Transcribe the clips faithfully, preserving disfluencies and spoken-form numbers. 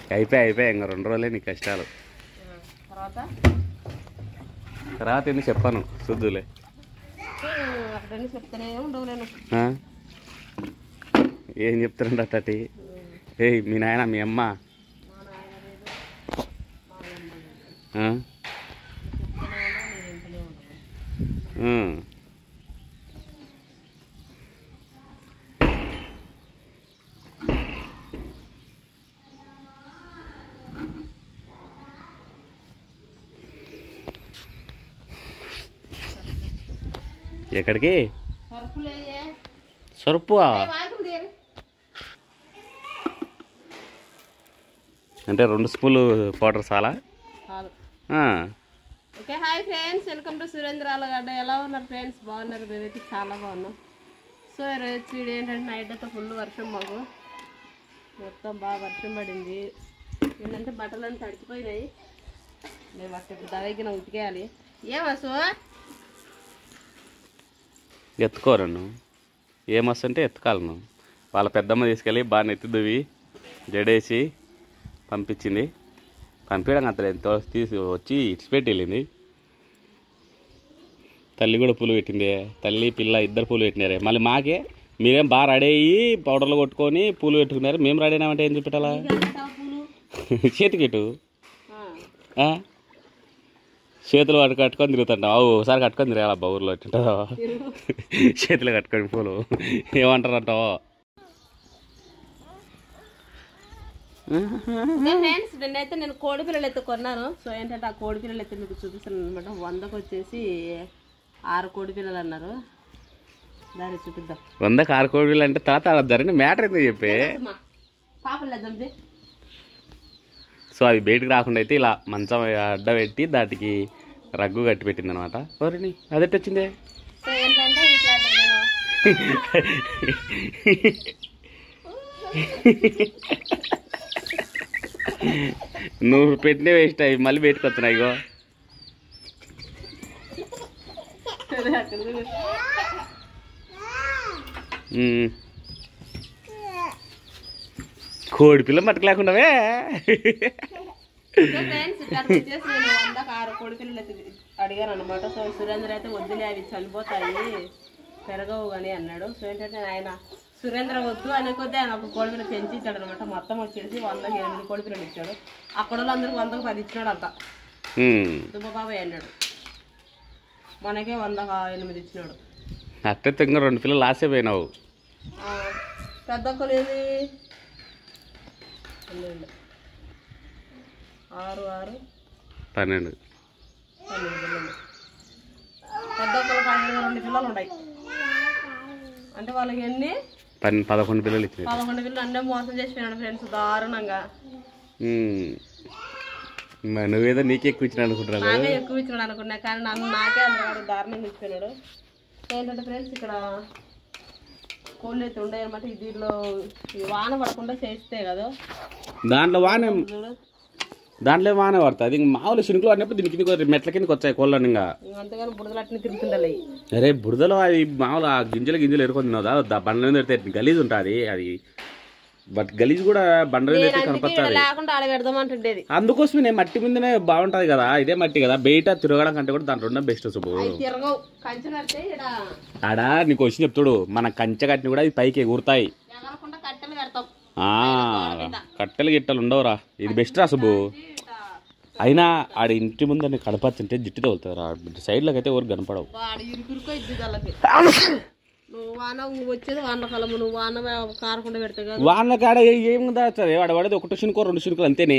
అయిపోయి అయిపోయాయి ఇంకా రెండు రోజులే నీ కష్టాలు. తర్వాత తర్వాత ఎందుకు చెప్పాను చూద్దులే. చెప్తానే ఉండవు నేను. ఏం చెప్తారంట అట్టటి? ఏయ్ మీ నాయన మీ అమ్మ ఎక్కడికి? సరుపు అంటే రెండు స్పూన్లు పౌడర్ చాలా. Okay hi friends, welcome to Surendra Alagadda. ఎలా ఉన్నారు ఫ్రెండ్స్? బాగున్నారు? మేమైతే చాలా బాగున్నాం. సో ఈరోజు వీడియో ఏంటంటే నైట్ అయితే ఫుల్ వర్షం, మాకు మొత్తం బాగా వర్షం పడింది. ఏంటంటే బట్టలన్నీ తడిచిపోయినాయి. మేము అక్కడ ఇప్పుడు దవగిన ఉతికేయాలి. ఏమసు ఎత్తుకోరను ఏమొస్తుంటే ఎత్తుకాలను. వాళ్ళ పెద్దమ్మ తీసుకెళ్ళి బాగా నెత్తిదువి జడేసి పంపించింది. పంపించడం అంత తీసి వచ్చి ఇచ్చిపెట్టి వెళ్ళింది. తల్లి కూడా పూలు పెట్టింది. తల్లి పిల్ల ఇద్దరు పూలు పెట్టినారే. మళ్ళీ మాకే మీరేం బాగా రెడీ అయ్యి పౌడర్లు కొట్టుకొని పూలు పెట్టుకున్నారు. మేము రెడీ అయినామంటే ఏం చూపెట్టాలా? చేతికిటు చేతులు వాటి కట్టుకొని తిరుగుతుంటావు. ఒకసారి కట్టుకొని తిరగాలబ్బా ఊర్లో వచ్చింటావా? చేతులు కట్టుకొని పూలు ఏమంటారు అంటావో. ఫ్రెండ్స్ నిన్నైతే నేను కోడి పిల్లలు అయితే కొన్నాను. సో ఏంటంటే ఆ కోడి పిల్లలు అయితే మీకు చూపిస్తాను అనమాట. వందకు వచ్చేసి ఆరు కోడి పిల్లలు అన్నారు. దాన్ని చూపిద్దాం. వందకు ఆరు కోడి పిల్లలు అంటే తర్వాత జరిగిన మ్యాటర్ ఎందుకు చెప్పే పాపలేద్దాం. సో అవి బయటకు రాకుండా అయితే ఇలా మంచం అడ్డ పెట్టి దాటికి రగ్గు కట్టి పెట్టింది అనమాట. ఎవరిని అదెట్టి వచ్చిందే? సో ఏంటంటే ఇట్లా నువ్వు పెట్టినే వేస్ట్ అవి మళ్ళీ బయటకు వస్తున్నాయి. ఇగో కోడి పిల్ల మట్టుకు లేకుండావే. ఆరు కోడి పిల్లలు అయితే అడిగారు అనమాట. సో సురేంద్ర అయితే వద్దులే అవి చనిపోతాయి పెరగవు కానీ అన్నాడు. సో ఏంటంటే ఆయన సురేంద్ర వద్దు అనే కొద్దీ ఆయన ఒక కోడి పిల్ల పెంచి ఇచ్చాడు అనమాట. మొత్తం వచ్చేసి వందకి ఎనిమిది కోడి పిల్లలు ఇచ్చాడు. అక్కడ వాళ్ళు అందరికి వందకు పది ఇచ్చినాడు అంట. దుబ్బబాబాయ్ అన్నాడు. మనకే వందక ఎనిమిది ఇచ్చినాడు. అట్టే ఇంకా రెండు పిల్లలు లాసే పోయినావు. పెద్ద ఒక్కలేది ఆరు ఆరు పన్నెండు పన్నెండు పిల్లలు. పెద్ద ఒక్కలు పన్నెండు రెండు పిల్లలు ఉన్నాయి అంటే వాళ్ళకి ఎన్ని పన్నెండు పదకొండు పిల్లలు ఇచ్చింది. పదకొండు పిల్లలు అన్నీ మోసం చేసిపోయినాడు ఫ్రెండ్స్ దారుణంగా. నువ్వేదో నీకే ఎక్కువ ఇచ్చినా అనుకుంటున్నాను. నాకే ఎక్కువ ఇచ్చినాడు అనుకున్నా కానీ నన్ను నాకే అందరూ దారుణంగా ఇచ్చిపోయినాడు. ఏంటంటే ఫ్రెండ్స్ ఇక్కడ కోళ్ళు అయితే ఉండే అనమాట. దీంట్లో వాన పడకుండా చేస్తే కదా దాంట్లో వాన దాంట్లో వాన పడుతుంది. అది మామూలు శునుకులు పడినప్పుడు దీని కింద మెట్ల కిందకి వచ్చాయి కోళ్ళని. ఇంకా అంతేగాని బురదలు అట్నే తిరుగుతుండాలి. అరే బురదలో అది మామూలు ఆ గింజలు గింజలు ఎరుకొని తినదా? బండ్ల మీద పెడితే గలీజ్ ఉంటుంది అది. బట్ గలీజ్ కూడా బండ్ల మీద అయితే కనపడుతుంది. లేకుండా ఆడ పెడదామంటుండేది. అందుకోసమే నేను మట్టి మీదనే బాగుంటది కదా. ఇదే మట్టి కదా. బయట తిరగడం కంటే కూడా దాంట్లో ఉన్న బెస్ట్. శుభు ఆడా నీకు వచ్చి చెప్తాడు, మన కంచె కట్టిన కూడా ఇది పైకి ఎగురుతాయి. కట్టెలు గిట్టలు ఉండవురా. ఇది బెస్ట్ రా శుభు. అయినా ఆడ ఇంటి ముందు కనపచ్చుంటే జిట్టు తగులుతుంది రా. సైడ్లోకి అయితే ఎవరు కనపడవు. వాన కాడ ఏం దాచారు? వాడు పడేది ఒకటి శునుకో రెండు శునుకులు అంతేనే.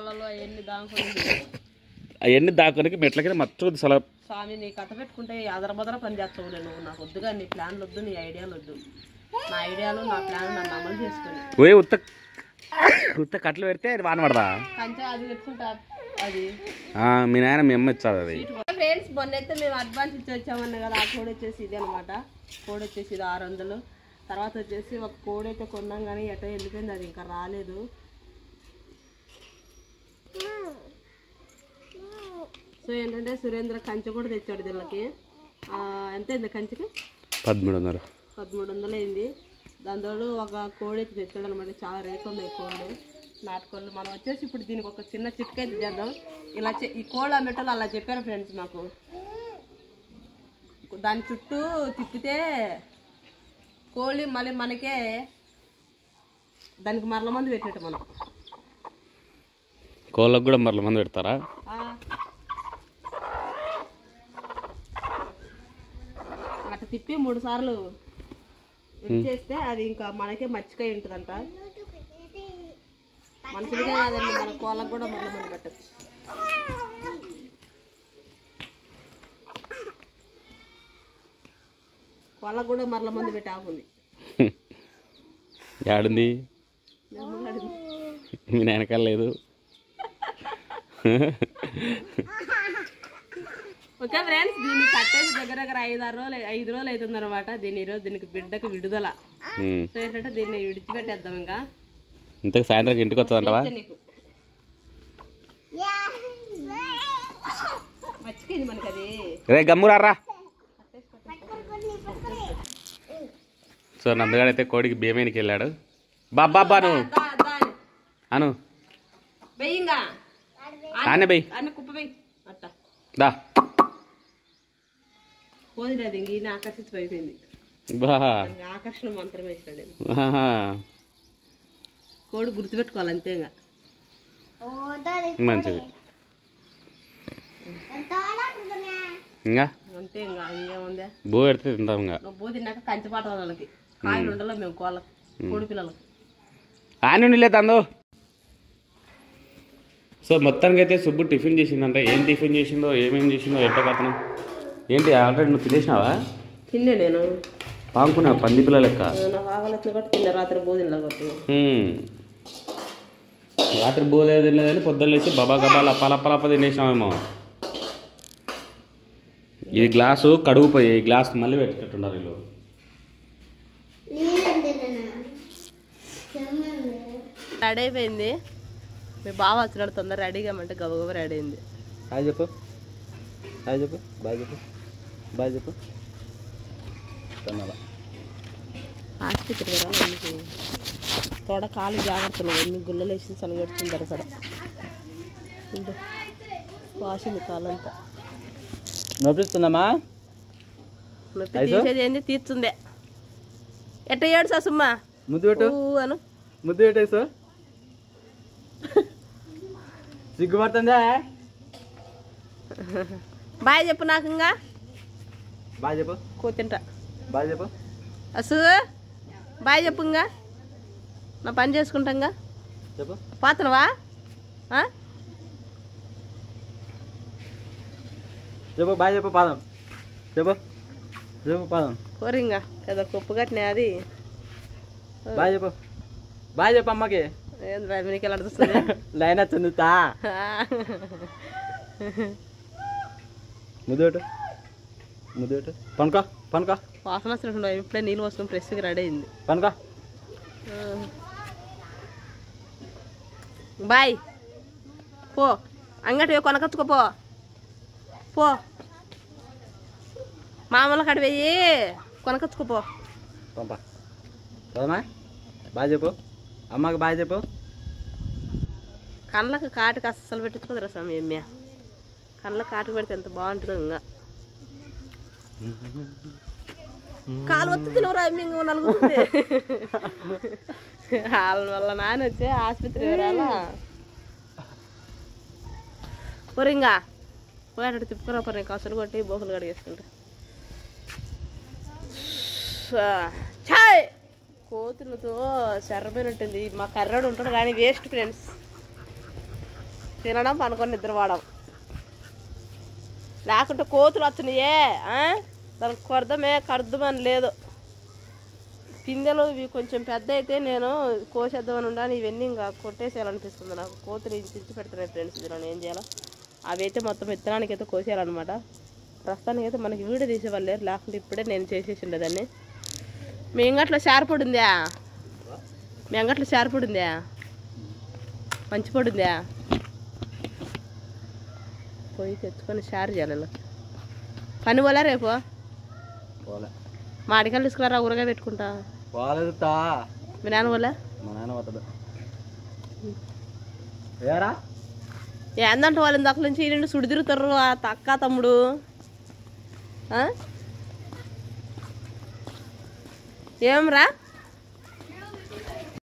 అవన్నీ దానికి మెట్లకి మొత్తం సల స్వామి నీ కథ పెట్టుకుంటే అదర బదర పని చేస్తావు. నేను నాకు వద్దుగా నీ ప్లాన్లు వద్దు, నీ ఐడియాలు వద్దు. నా ఐడియాలు నా ప్లాన్ నన్ను అమలు చేసుకుని ఓే ఉత్త ఉత్త కట్టలు పెడితే అది వాన పడదా? కంచె అది తెచ్చుకుంటా. అది మీ నాయన మీ అమ్మ ఇచ్చారు. అది ఫ్రెండ్స్ మొన్న అయితే మేము అడ్వాన్స్ ఇచ్చి వచ్చామన్నా కదా. ఆ కోడి వచ్చేసి ఇది అనమాట. కోడి వచ్చేసి ఇది ఆరు వందలు. తర్వాత వచ్చేసి ఒక కోడి అయితే కొన్నాం కానీ ఎటో వెళ్ళిపోయింది. అది ఇంకా రాలేదు. సో ఏంటంటే సురేంద్ర కంచె కూడా తెచ్చాడు దీనికి. ఎంత అయింది కంచెకి? పదమూడు వందలు పదమూడు వందలు అయింది. దాంతో ఒక కోడి అయితే తెచ్చాడు అనమాట. చాలా రేట్లు ఉన్నాయి కోళ్ళు. నాటుకోళ్ళు. మనం వచ్చేసి ఇప్పుడు దీనికి ఒక చిన్న చిట్కా అయితే చేద్దాం. ఇలా ఈ కోళ్ళ అమ్మేటోళ్ళు అలా చెప్పారు ఫ్రెండ్స్ మాకు. దాని చుట్టూ తిప్పితే కోళ్ళి మళ్ళీ మనకే దానికి మరల మందు పెట్టేట. మనం కోళ్ళకు కూడా మరల మందు పెడతారా? అట్లా తిప్పి మూడు సార్లు చేస్తే అది ఇంకా మనకే మచ్చికాయ ఉంటుందంట. మనుషులకే కాదండి, మన కోళ్ళకు కూడా మరల మందు పెట్టచ్చు. కోళ్ళకు కూడా మరల మందు పెట్టి ఆకుంది. ఏడుంది మీ వెనకాల లేదు. ఓకే ఫ్రెండ్స్, దీన్ని కట్టేసి దగ్గర దగ్గర ఐదు ఆరు రోజులు ఐదు రోజులు అవుతుంది అనమాట. దీని ఈరోజు దీనికి బిడ్డకు విడుదల. సో ఏంటంటే దీన్ని విడిచిపెట్టేద్దాం. ఇంకా ఇంతకు సాయంత్రం ఇంటికి వస్తుందంటవా? మర్చిపోయింది మనకి అది. రే గమ్మురారా. సో నందగాడు అయితే కోడికి బియ్యమేనికి వెళ్ళాడు. బాబా అను అను ఆనే బై దా పోదిలేదు. ఇంక ఈయన ఆకర్షించిపోయింది. బా ఆకర్షణ మంత్రం వేసాడు. కోడి గుర్తుపెట్టుకోవాలి అంతే. ఇంకా మంచిది. ఇంకా అంతే. ఇంకా ఇంకేముందే, బో పెడితే తింటాం. ఇంకా బో తిన్నాక కంచిపాట వాళ్ళకి కాయలు ఉండాలి. మేము కోళ్ళకి కోడి పిల్లలకి ఆనే లేదందో. సో మొత్తానికి అయితే సుబ్బు టిఫిన్ చేసిందంట. ఏం టిఫిన్ చేసిందో ఏమేమి చేసిందో ఎట్ట కథనం ఏంటి? ఆల్రెడీ నువ్వు తినేసినావా? తిన్నా నేను. పాముకున్నా పంది పిల్ల లెక్క. నాకు ఆకలిచ్చిన కాబట్టి తిన్నా. రాత్రి బోధిన కాబట్టి రాత్రి బోలేదు తినలేదని పొద్దున్న లేచి బబా గబాలు అప్పలప్పలప్ప తినేసినామేమో. ఇది గ్లాసు కడుగుపోయి ఈ గ్లాస్ మళ్ళీ పెట్టేటట్టున్నారు వీళ్ళు. రెడీ అయిపోయింది. మీ బావ వచ్చినాడు తొందర రెడీగా అంటే గబగబ రెడీ అయింది. హాయ్ చెప్పు, హాయ్ చెప్పు, బాయ్ చెప్పు, బాయ్ చెప్పు. ఆస్పత్రి కదా అందుకు తోడ కాలు జాగ్రత్తలు ఎన్ని గుళ్ళలు వేసి సనగడుతుంది అక్కడ. వాసింది కాలంతా. నొప్పిస్తుందమ్మా? నొప్పి తీసేది ఏంది? తీర్చుందే. ఎట్ట ఏడు సాసుమ్మా ముద్దు పెట్టు అను. ముద్దు పెట్టేసు. సిగ్గుపడుతుందా? బాయ్ చెప్పు నాకు. ఇంకా బాయ్ చెప్పు. కూతింటా. బాయ్ చెప్పు. అసు బాయ్ చెప్పు. ఇంకా నా పని చేసుకుంటాంగా. చెప్పు. పోతున్నావా? చెప్పు బాయ్ చెప్పు. పాదం చెప్పు. చెప్పు పాదం. కోరింగా ఏదో కుప్పు కట్టినా అది. బాయ్ చెప్పు. బాయ్ చెప్పు అమ్మకి. మీకు ఎలా అడుగుతుంది? లైన్ వచ్చింది. తా ముద్దు పెట్టు, ముద్దు పెట్టు. పనుకో పనుకో. వాసన వచ్చినట్టు ఇప్పుడే నీళ్ళు పోసుకుని ఫ్రెష్గా రెడీ అయింది. పనుకో. బాయ్ పో, అంగటి కొనకచ్చుకోపో పో. మామూలు కడి వెయ్యి కొనకచ్చుకోపో. పంపా పోదమ్మా. బాయ్ చెప్పు అమ్మకి. బాయ్ చెప్పు. కళ్ళకు కాటుకు అస్సలు పెట్టుకోదురా స్వామి. ఏమ్యా కళ్ళకు కాటుకు పెడితే ఎంత బాగుంటుందో. ఇంకా కాలు వచ్చి తినవరా ఇంకో నలుగుతుంది. వాళ్ళ వల్ల నాన్న వచ్చి ఆసుపత్రి వివరాలా పొరింగా పోయాడు. తిప్పుకురా పొర కసులు కొట్టి బోకులు కడిగేసుకుంటా. ఛాయ్ కోతులతో శర్రపోయినట్టుంది. మా కర్రడు ఉంటాడు కానీ వేస్ట్ ఫ్రెండ్స్. తినడం పనుకొని నిద్రపోవడం. లేకుంటే కోతులు వచ్చినాయే దానికి కొరదమే కర్దమని లేదు. పిందెలు ఇవి కొంచెం పెద్ద అయితే నేను కోసేద్దామని ఉండాలి. ఇవన్నీ ఇంకా కొట్టేసేయాలనిపిస్తుంది నాకు. కోతులు ఇంచి పెడుతున్నాయి ఫ్రెండ్స్. ఇది నేను ఏం చేయాలో అవి అయితే మొత్తం విత్తనానికి అయితే కోసేయాలన్నమాట. ప్రస్తుతానికి అయితే మనకి వీడియో తీసేవాళ్ళు లేరు. లేకుంటే ఇప్పుడే నేను చేసేసి ఉండేదాన్ని. మీ అంగట్లో షార్పొడి ఉందా? మీ అంగట్లో షార్పొడి ఉందా? మంచి పొడి ఉందా? పోయి తెచ్చుకొని షార్ చేయాలి. పని పోలే రేపు? మా అడికలు తీసుకురా ఊరగా పెట్టుకుంటా. మీ నాన్న పోలే? మా నాన్న పోతాడు. ఏరా ఏందంటే వాళ్ళు ఇందాక నుంచి ఈ నుండి సుడి తిరుగుతారు ఆ అక్క తమ్ముడు ఏం రా